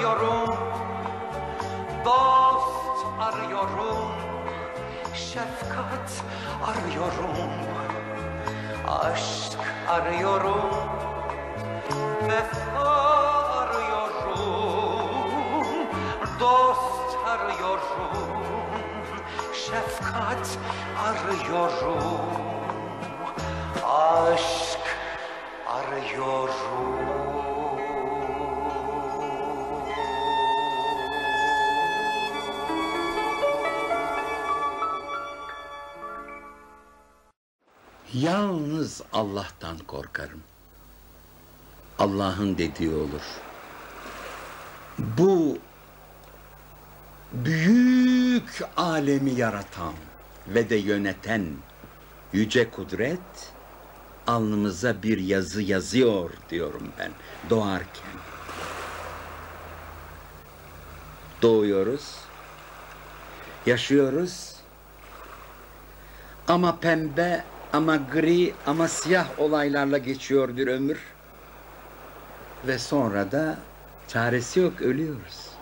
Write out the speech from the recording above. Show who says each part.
Speaker 1: arıyorum, dost arıyorum, şefkat arıyorum, aşk arıyorum, vefa arıyorum, dost arıyorum, şefkat arıyorum, aşk arıyorum.
Speaker 2: Yalnız Allah'tan korkarım. Allah'ın dediği olur. Bu büyük alemi yaratan ve de yöneten yüce kudret alnımıza bir yazı yazıyor diyorum ben doğarken. Doğuyoruz, yaşıyoruz ama pembe, ama gri, ama siyah olaylarla geçiyor bir ömür ve sonra da çaresi yok, ölüyoruz.